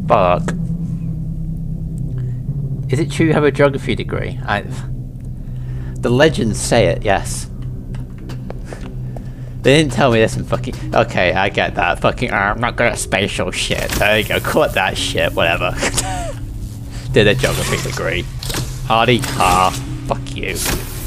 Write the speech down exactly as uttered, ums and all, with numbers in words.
Fuck. Is it true you have a geography degree? I... The legends say it, yes. They didn't tell me this in fucking... Okay, I get that. Fucking, uh, I'm not good at spatial shit. There you go, call it that shit, whatever. Did a geography degree. Hardy ha. Fuck you.